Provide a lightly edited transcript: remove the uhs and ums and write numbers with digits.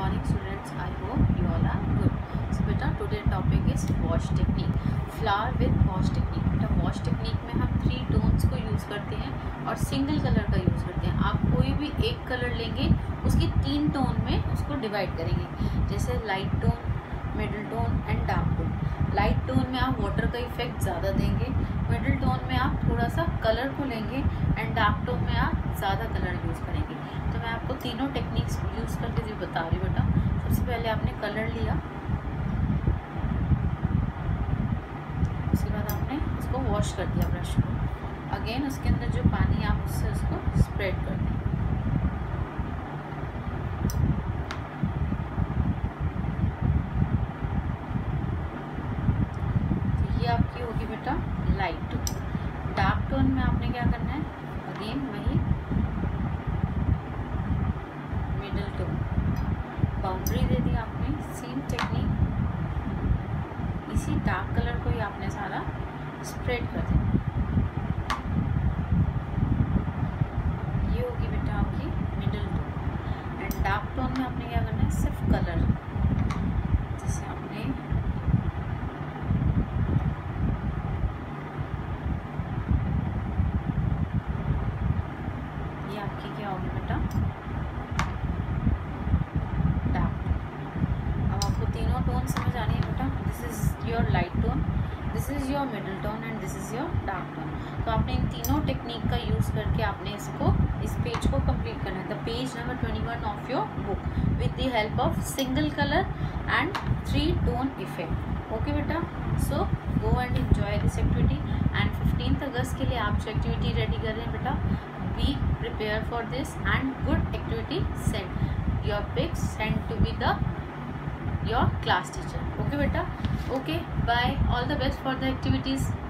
morning students, I hope you all are good. So बेटा today topic is wash technique, flower with wash technique. बेटा wash technique में हम 3 tones को use करते हैं और सिंगल कलर का यूज़ करते हैं. आप कोई भी एक कलर लेंगे उसकी 3 टोन में उसको डिवाइड करेंगे, जैसे light tone, middle tone and dark tone. Light tone में आप वाटर का इफेक्ट ज़्यादा देंगे, मिडिल टोन में आप थोड़ा सा कलर को लेंगे एंड डार्क टोन में आप ज़्यादा कलर यूज़ करेंगे. तो मैं आपको तीनों टेक्निक्स यूज़ करके जो बता रही हूँ बेटा. सबसे पहले आपने कलर लिया, उसके बाद आपने उसको वॉश कर दिया ब्रश को. अगेन उसके अंदर जो पानी आप उससे उसको स्प्रेड कर दें. तो ये आपकी होगी बेटा लाइट टोन. डार्क टोन में आपने क्या करना है, अगेन वही मिडिल टोन, बाउंड्री दे दी आपने, सेम टेक्निक, इसी डार्क कलर को ही आपने सारा स्प्रेड कर देना. ये होगी बेटा आपकी middle tone. And dark tone में आपने क्या करना है, सिर्फ कलर, जैसे आपने ये आपकी क्या होगी बेटा डार्क टोन. अब आपको तीनों टोन समझ आनी है बेटा. This is your light tone, this is your middle tone and this is your dark tone. तो आपने इन तीनों टेक्निक का यूज़ करके आपने इस पेज को कंप्लीट करना है. The page number 21 of your book with the help of single colour and 3 tone effect. Okay बेटा, so go and enjoy this activity. And 15th अगस्त के लिए आप जो एक्टिविटी रेडी कर रहे हैं बेटा, be prepare for this and good activity send your pics send to be the your class teacher. Okay beta, okay, bye, all the best for the activities.